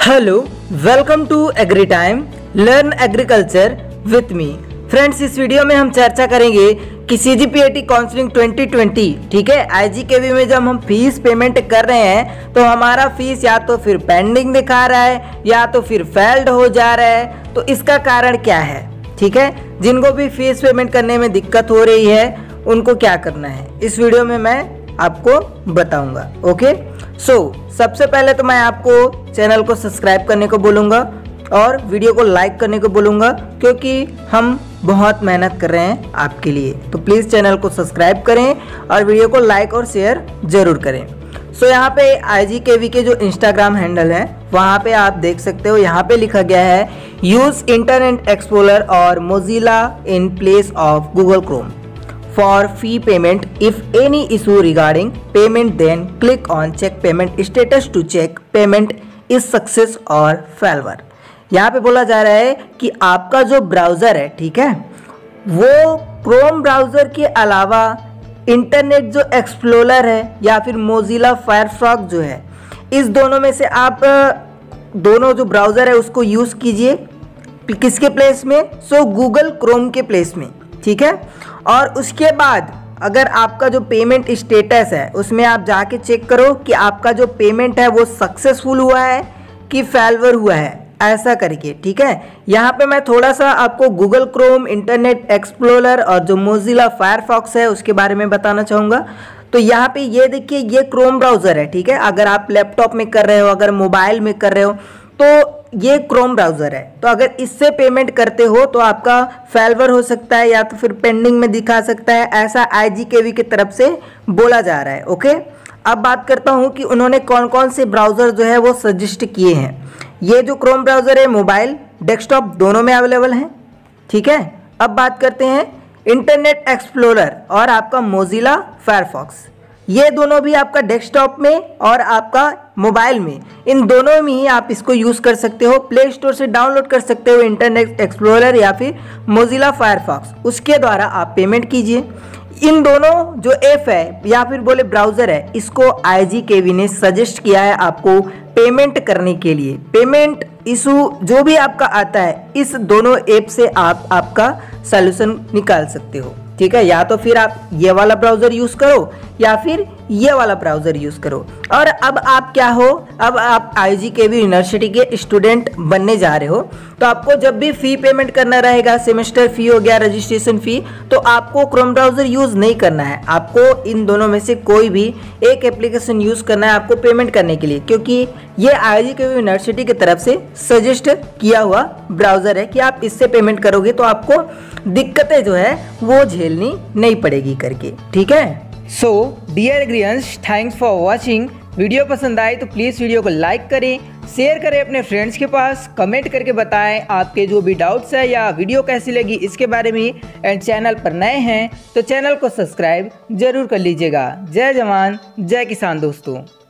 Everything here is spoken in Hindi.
Hello, welcome to agri time, learn agriculture with me. Friends, इस वीडियो में हम चर्चा करेंगे कि CGPAT काउंसलिंग 2020, ठीक है, IGKV में जब हम फीस पेमेंट कर रहे हैं तो हमारा फीस या तो फिर पेंडिंग दिखा रहा है या तो फिर फेल्ड हो जा रहा है। तो इसका कारण क्या है? ठीक है, जिनको भी फीस पेमेंट करने में दिक्कत हो रही है उनको क्या करना है इस वीडियो में मैं आपको बताऊंगा। ओके, सबसे पहले तो मैं आपको चैनल को सब्सक्राइब करने को बोलूँगा और वीडियो को लाइक करने को बोलूँगा, क्योंकि हम बहुत मेहनत कर रहे हैं आपके लिए। तो प्लीज़ चैनल को सब्सक्राइब करें और वीडियो को लाइक और शेयर ज़रूर करें। यहाँ पे IGKV के जो इंस्टाग्राम हैंडल है वहाँ पे आप देख सकते हो, यहाँ पे लिखा गया है यूज़ इंटरनेट एक्सप्लोरर और Mozilla in place of Google Chrome for fee payment. If any issue regarding payment, then click on check payment status to check payment is success or failure. यहाँ पे बोला जा रहा है कि आपका जो ब्राउज़र है, ठीक है, वो क्रोम ब्राउज़र के अलावा इंटरनेट जो एक्सप्लोरर है या फिर मोजिला फायरफॉक्स जो है, इस दोनों में से आप दोनों जो ब्राउज़र है उसको यूज़ कीजिए। किसके प्लेस में? गूगल क्रोम के प्लेस में, ठीक है। और उसके बाद अगर आपका जो पेमेंट स्टेटस है उसमें आप जाके चेक करो कि आपका जो पेमेंट है वो सक्सेसफुल हुआ है कि फेल्वर हुआ है, ऐसा करके, ठीक है। यहाँ पे मैं थोड़ा सा आपको गूगल क्रोम, इंटरनेट एक्सप्लोरर और जो मोजिला फायरफॉक्स है उसके बारे में बताना चाहूँगा। तो यहाँ पे ये देखिए, ये क्रोम ब्राउज़र है, ठीक है। अगर आप लैपटॉप में कर रहे हो, अगर मोबाइल में कर रहे हो तो ये क्रोम ब्राउज़र है। तो अगर इससे पेमेंट करते हो तो आपका फेल्वर हो सकता है या तो फिर पेंडिंग में दिखा सकता है, ऐसा IGKV की तरफ से बोला जा रहा है। ओके, अब बात करता हूँ कि उन्होंने कौन कौन से ब्राउज़र जो है वो सजेस्ट किए हैं। ये जो क्रोम ब्राउज़र है मोबाइल, डेस्कटॉप दोनों में अवेलेबल है, ठीक है। अब बात करते हैं इंटरनेट एक्सप्लोरर और आपका मोजिला फायरफॉक्स। ये दोनों भी आपका डेस्कटॉप में और आपका मोबाइल में, इन दोनों में ही आप इसको यूज़ कर सकते हो। प्ले स्टोर से डाउनलोड कर सकते हो इंटरनेट एक्सप्लोरर या फिर मोजिला फायरफॉक्स, उसके द्वारा आप पेमेंट कीजिए। इन दोनों जो ऐप है या फिर बोले ब्राउज़र है, इसको IGKV ने सजेस्ट किया है आपको पेमेंट करने के लिए। पेमेंट इशू जो भी आपका आता है, इस दोनों ऐप से आप आपका सलूशन निकाल सकते हो, ठीक है। या तो फिर आप ये वाला ब्राउज़र यूज़ करो या फिर ये वाला ब्राउज़र यूज़ करो। और अब आप क्या हो, अब आप IGKV यूनिवर्सिटी के स्टूडेंट बनने जा रहे हो, तो आपको जब भी फ़ी पेमेंट करना रहेगा, सेमेस्टर फ़ी हो गया, रजिस्ट्रेशन फ़ी, तो आपको क्रोम ब्राउज़र यूज़ नहीं करना है। आपको इन दोनों में से कोई भी एक एप्लीकेशन यूज़ करना है आपको पेमेंट करने के लिए, क्योंकि ये IGKV यूनिवर्सिटी की तरफ से सजेस्ट किया हुआ ब्राउज़र है कि आप इससे पेमेंट करोगे तो आपको दिक्कतें जो है वो झेलनी नहीं पड़ेगी करके, ठीक है। Dear agrians, thanks for watching. Video पसंद आए तो प्लीज़ वीडियो को लाइक करें, शेयर करें अपने फ्रेंड्स के पास, कमेंट करके बताएं आपके जो भी डाउट्स है या वीडियो कैसी लगी इसके बारे में। एंड चैनल पर नए हैं तो चैनल को सब्सक्राइब जरूर कर लीजिएगा। जय जवान जय किसान दोस्तों।